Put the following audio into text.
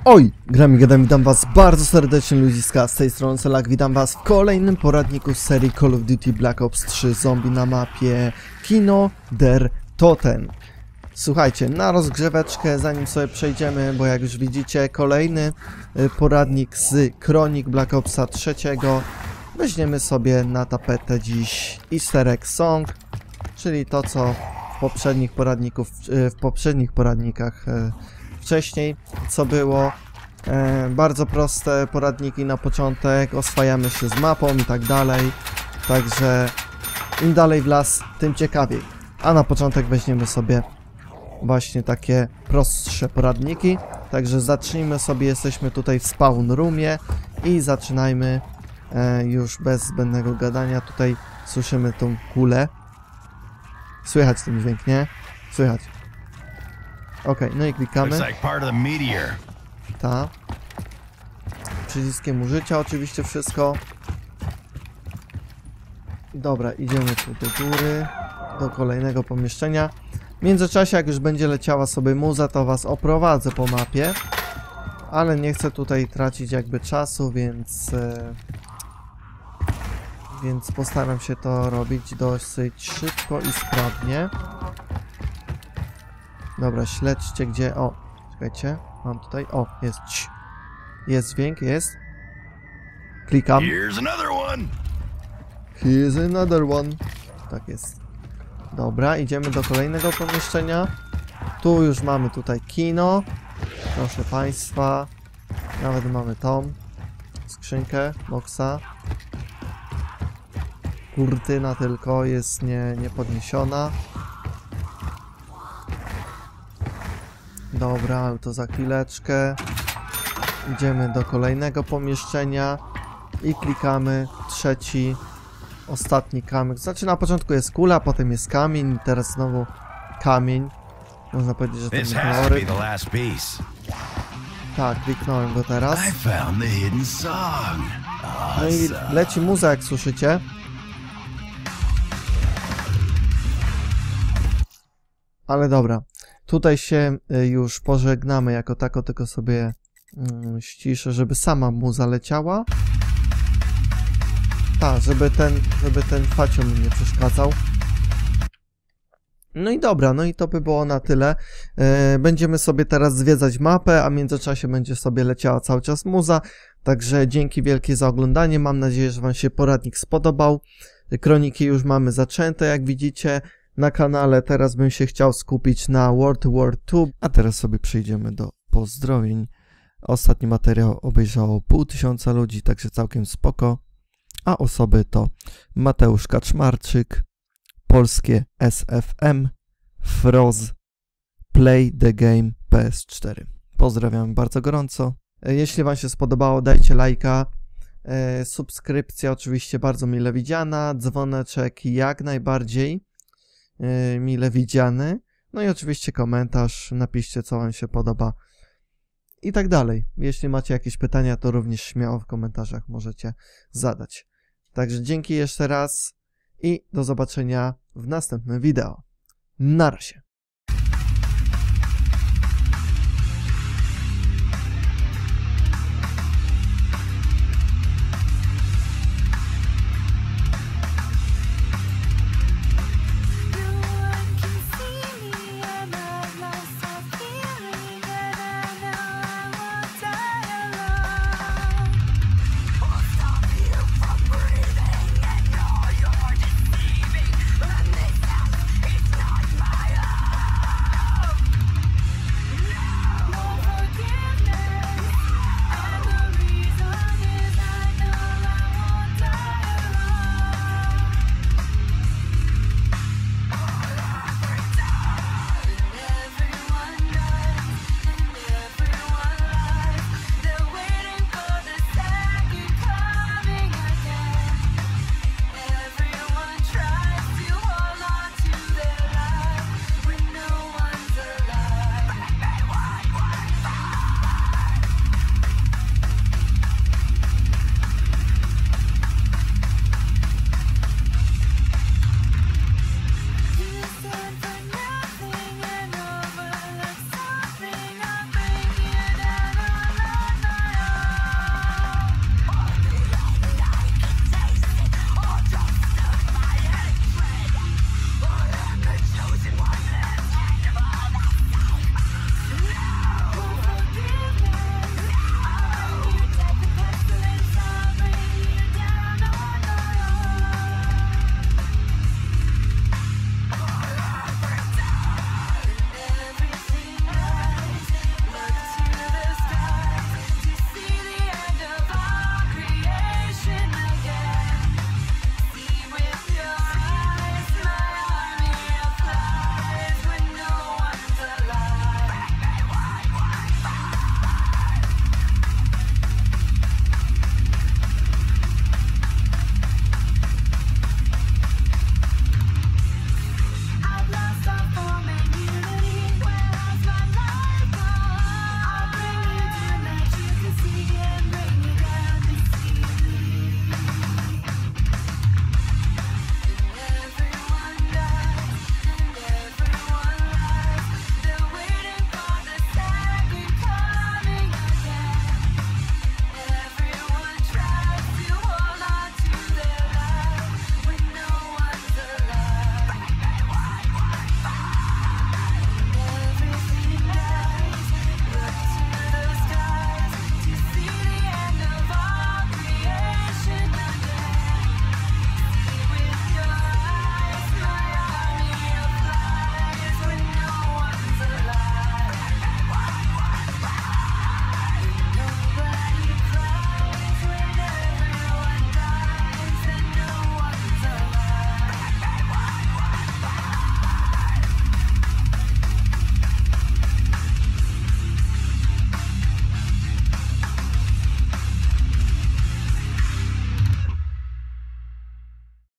Oj, grami gadam, witam was bardzo serdecznie ludziska, z tej strony Selak, witam was w kolejnym poradniku z serii Call of Duty Black Ops 3 Zombie na mapie Kino der Toten. Słuchajcie, na rozgrzeweczkę, zanim sobie przejdziemy, bo jak już widzicie, kolejny poradnik z kronik Black Opsa 3. Weźmiemy sobie na tapetę dziś Easter Egg Song, czyli to, co w poprzednich poradnikach wcześniej, co było. Bardzo proste poradniki na początek, oswajamy się z mapą i tak dalej, także im dalej w las, tym ciekawiej. A na początek weźmiemy sobie właśnie takie prostsze poradniki, także zacznijmy sobie, jesteśmy tutaj w spawn roomie i zaczynajmy już bez zbędnego gadania. Tutaj słyszymy tą kulę, słychać ten dźwięk, nie? Słychać. Okej, no i klikamy. Ta. Przyciskiem użycia oczywiście wszystko. Dobra, idziemy tu do góry, do kolejnego pomieszczenia. W międzyczasie, jak już będzie leciała sobie muza, to was oprowadzę po mapie. Ale nie chcę tutaj tracić jakby czasu, więc postaram się to robić dosyć szybko i sprawnie. Dobra, śledźcie gdzie... O, czekajcie, mam tutaj... O, jest... Jest dźwięk, jest. Klikam. Here's another one. Tak jest. Dobra, idziemy do kolejnego pomieszczenia. Tu już mamy tutaj kino. Proszę państwa. Nawet mamy tą skrzynkę, boxa. Kurtyna tylko jest niepodniesiona. Dobra, ale to za chwileczkę. Idziemy do kolejnego pomieszczenia i klikamy trzeci, ostatni kamyk. Znaczy na początku jest kula, potem jest kamień, teraz znowu kamień. Można powiedzieć, że to meteoryt. Tak, kliknąłem go teraz. No i leci muza, jak słyszycie. Ale dobra, tutaj się już pożegnamy jako tako, tylko sobie ściszę, żeby sama muza leciała. Tak, żeby ten facią mi nie przeszkadzał. No i dobra, no i to by było na tyle. Będziemy sobie teraz zwiedzać mapę, a w międzyczasie będzie sobie leciała cały czas muza. Także dzięki wielkie za oglądanie. Mam nadzieję, że wam się poradnik spodobał. Kroniki już mamy zaczęte, jak widzicie na kanale. Teraz bym się chciał skupić na World War II. A teraz sobie przejdziemy do pozdrowień. Ostatni materiał obejrzało 500 ludzi, także całkiem spoko. A osoby to Mateusz Kaczmarczyk, Polskie SFM, Froz, Play the Game PS4. Pozdrawiam bardzo gorąco. Jeśli wam się spodobało, dajcie lajka. Subskrypcja oczywiście bardzo mile widziana. Dzwoneczek jak najbardziej mile widziany. No i oczywiście komentarz. Napiszcie, co wam się podoba. I tak dalej. Jeśli macie jakieś pytania, to również śmiało w komentarzach możecie zadać. Także dzięki jeszcze raz i do zobaczenia w następnym wideo. Na razie.